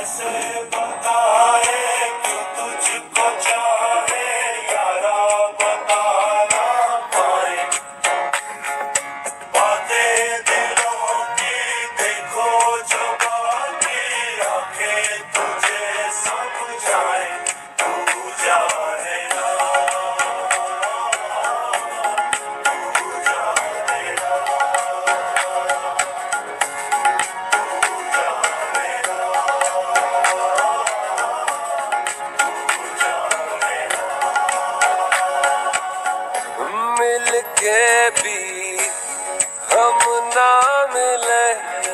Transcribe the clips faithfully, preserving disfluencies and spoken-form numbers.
के भी हम ना मिले,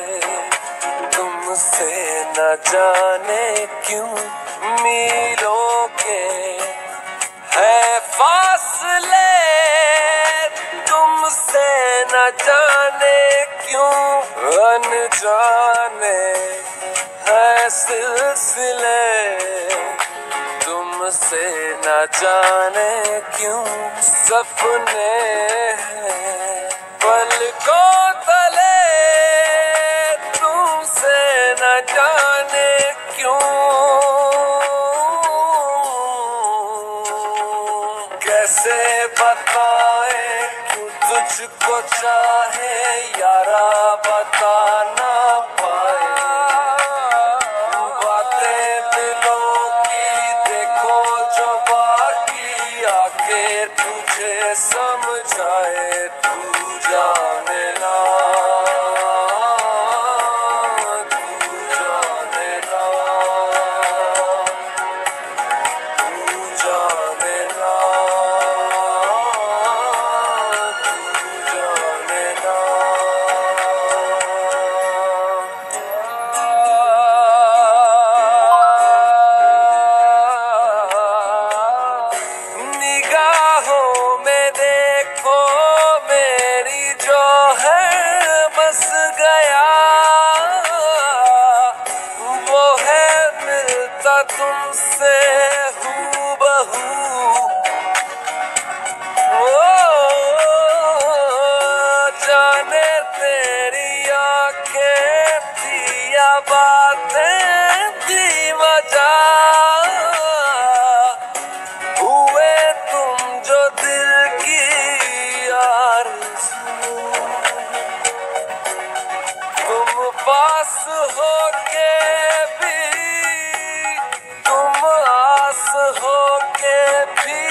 तुमसे न जाने क्यों मीलों के है फासले, तुमसे न जाने क्यों अनजाने है सिलसिले, तुमसे न जाने क्यों सपने हैं पलकों तले, तुमसे न जाने क्यों कैसे बताएं क्यों तुझको चाहे यारा बता ना पाए, बातें दिलों की देखो जो बाकी आके तुझे समझाए, तू जाने ना तू जाने ना तू जाने ना तू जाने ना। निगाहों में देखो मेरी जो है बस गया, वो है मिलता तुमसे हूबहू, ओ जाने तेरी आंखें थी या बातें थी मजा, हुए तुम जो दिल की आरज़ू, तुम पास हो के भी, तुम आस हो के भी,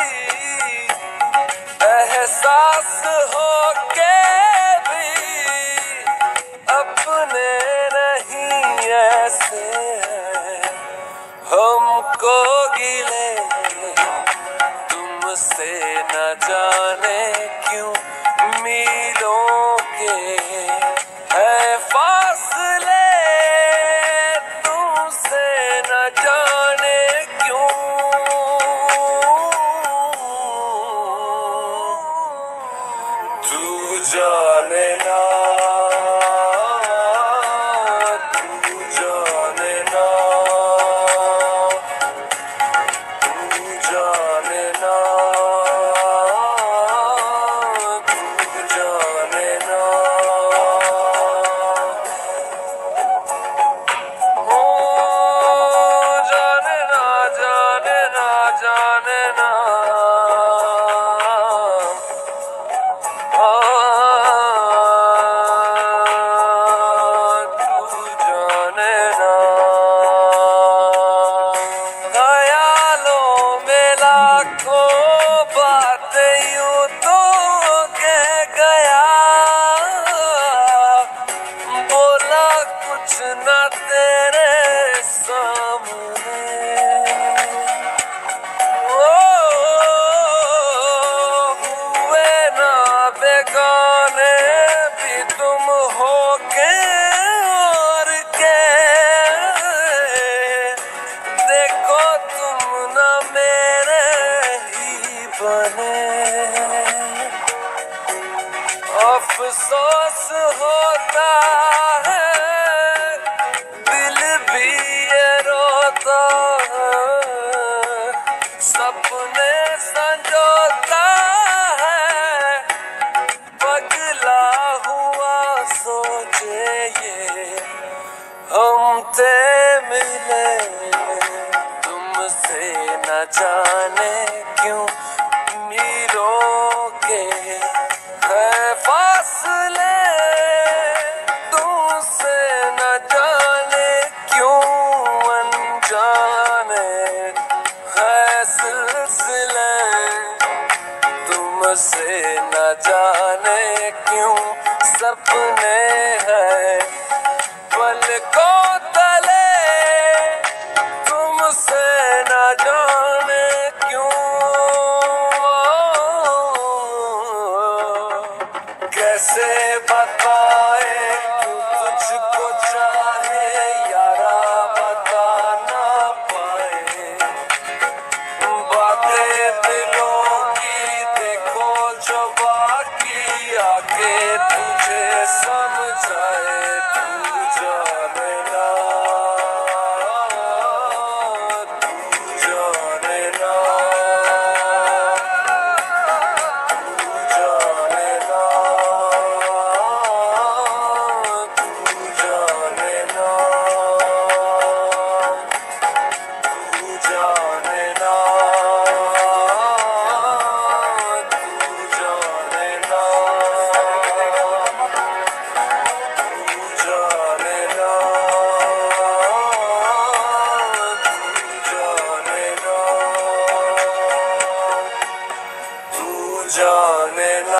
एहसास हो के भी, अपने नहीं ऐसे हैं हमको गिले, तुमसे न जाने क्यों मीलों के है फासले, तुमसे न जाने क्यों तू जाने ना तू जाने ना तू जाने ना तू जाने ना। ओ जाने ना जाने ना जाने ना तू जाने ना। ख्यालों में लाखों बातें यूं तो कह गया, बोला कुछ न तेरे सामने, ओ हुए ना बेगाने भी तुम हो के और के, देखो तुम न मेरे ही बने, अफसोस होता है दिल भी ये रोता है, सपने संजोता है पगला हुआ सोचे ये हम थे मिले तुमसे न जाने क्यों